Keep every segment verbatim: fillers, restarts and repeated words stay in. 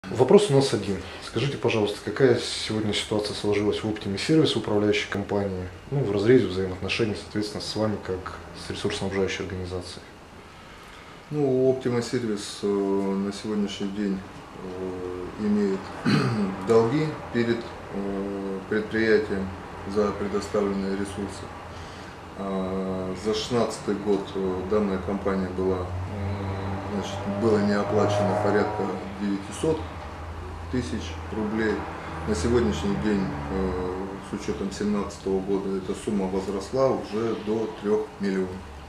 Вопрос у нас один. Скажите, пожалуйста, какая сегодня ситуация сложилась в Optima Service, управляющей компании, ну, в разрезе взаимоотношений, соответственно, с вами, как с ресурсоснабжающей организацией? Ну, Optima Service э, на сегодняшний день э, имеет долги перед э, предприятием за предоставленные ресурсы. А за две тысячи шестнадцатый год э, данная компания была, э, значит, было не оплачено порядка девятисот тысяч рублей. На сегодняшний день, э, с учетом две тысячи семнадцатого года, эта сумма возросла уже до трёх миллионов.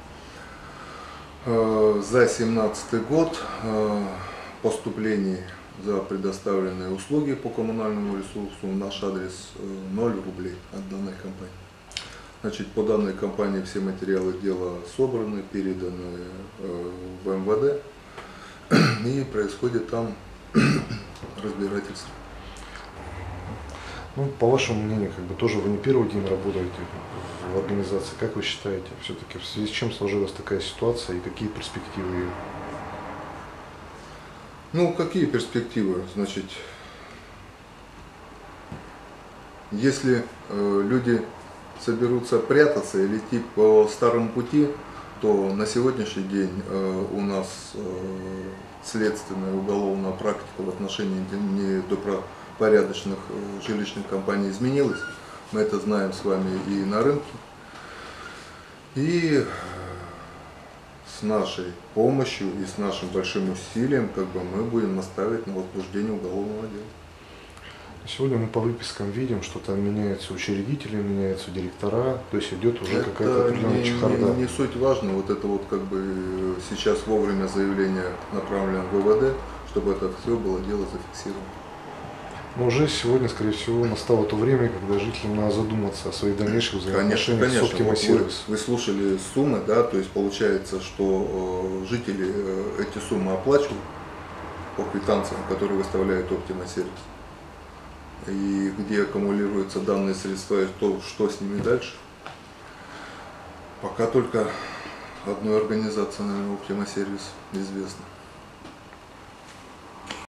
За две тысячи семнадцатый год поступлений за предоставленные услуги по коммунальному ресурсу в наш адрес ноль рублей от данной компании. Значит, по данной компании все материалы дела собраны, переданы в эм вэ дэ, и происходит там разбирательство. Ну, по вашему мнению, как бы тоже вы не первый день работаете в организации. Как вы считаете, все-таки в связи с чем сложилась такая ситуация и какие перспективы ее? Ну, какие перспективы? Значит, если э, люди соберутся прятаться и идти по старому пути, то на сегодняшний день э, у нас э, следственная уголовная практика в отношении недобропорядочных э, жилищных компаний изменилась. Мы это знаем с вами и на рынке. И с нашей помощью и с нашим большим усилием как бы, мы будем наставить на возбуждение уголовного дела. Сегодня мы по выпискам видим, что там меняются учредители, меняются директора, то есть идет уже какая-то определенная не, чехарда. Не, не суть важно, вот это вот как бы сейчас вовремя заявление направлено в вэ вэ дэ, чтобы это все было дело зафиксировано. Но уже сегодня, скорее всего, настало то время, когда жителям надо задуматься о своих дальнейших взаимоотношениях конечно, с Optima вот Service. Вы, вы слушали суммы, да, то есть получается, что э, жители э, эти суммы оплачивают по квитанциям, которые выставляет Optima Service. И где аккумулируются данные средства и то, что с ними дальше. Пока только одной организации, наверное, Optima Service известно.